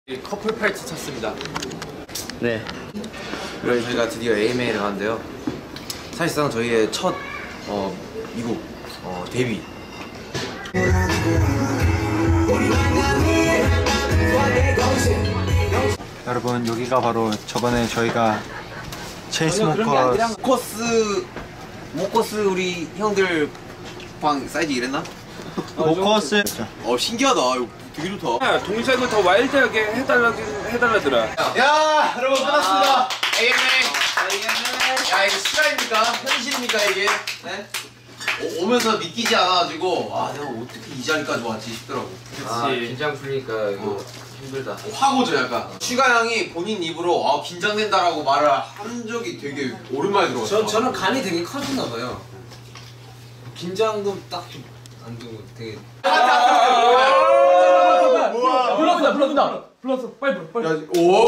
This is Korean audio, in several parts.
커플 파이트 찼습니다. 네. 그래서 저희가 드디어 AMA를 가는데요. 사실상 저희의 첫 미국 데뷔. 여러분, 여기가 바로 저번에 저희가 체인스모커스 모커스 우리 형들 방 사이즈 이랬나? 모커스. 신기하다. 이거 되게 좋다. 야, 동생을 더 와일드하게 해달라더라. 야, 여러분 끝났습니다. AMA. 야, 이거 실화입니까? 현실입니까 이게? 네? 오면서 믿기지 않아가지고 내가 어떻게 이 자리까지 왔지 싶더라고. 그치. 긴장 풀리니까 이거 힘들다. 확 오죠 약간. 슈가 형이 본인 입으로 긴장된다라고 말을 한 적이 되게 오랜만에 들어봤어요. 저는 간이 되게 커졌나 봐요. 긴장도 딱 안 되고 되게. 불렀어. 빨리. 오.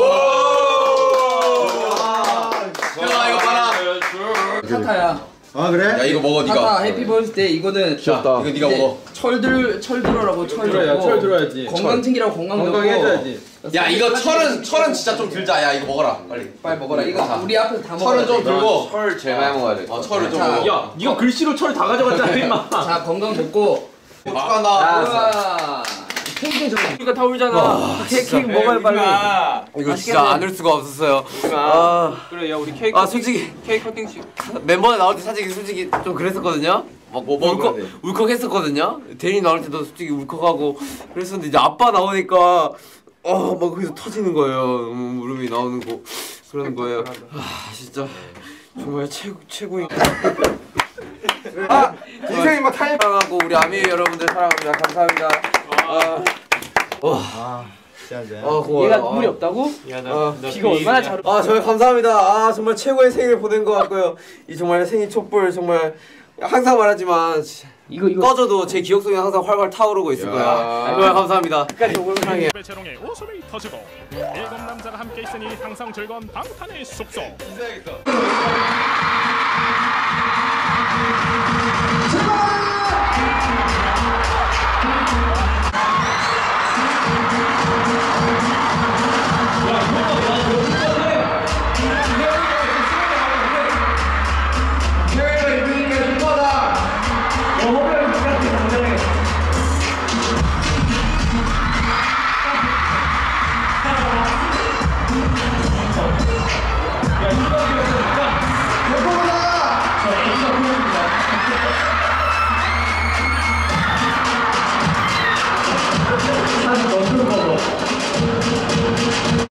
야, 이거 봐라. 타타야. 아 그래? 야, 이거 먹어 타타 네가. 해피 버스데이. 이거는 귀엽다. 이거 네가 먹어. 철 들어라고 철 철 들어야지. 건강 챙기라고 건강 넣고. 건강해줘야지. 야, 이거 철은 진짜 좀 들자. 야, 이거 먹어라. 빨리 먹어라. 이거 우리 앞에서 다 먹어. 철은 좀 들고. 철 제일 많이 먹어야 돼. 철을 좀 자, 먹어. 야, 네가 글씨로 철 다 가져갔잖아, 임마. 자, 건강 좋고. 축하한다. 우와. 케이크 좀. 우리가 다 울잖아. 케이크 먹어야 빨리. 이거 진짜 안 울 수가 없었어요. 그래, 야, 우리 케이크. 솔직히 케이크 커팅식. 멤버에 나올 때 솔직히 좀 그랬었거든요. 막 울컥했었거든요. 대리 나올 때도 솔직히 울컥하고 그랬었는데 이제 아빠 나오니까 막 거기서 터지는 거예요. 울음이 나오는 거 그러는 거예요. 진짜 정말 최고인. 인생이 뭐 타임. 사랑하고 우리 아미 여러분들 사랑합니다. 감사합니다. 고마워요. 얘가 눈물이 없다고? 비가 얼마나 잘. 정말 감사합니다. 정말 최고의 생일 보낸 것 같고요. 이 정말 생일 촛불 정말 항상 말하지만 이거 꺼져도 제 기억 속에 항상 활활 타오르고 있을 거야. 정말 감사합니다. 끝까지 오늘 사랑해. 배채롱의 웃음이 터지고 일곱 남자가 함께 있으니 항상 즐거운 방탄의 숲속. 제발!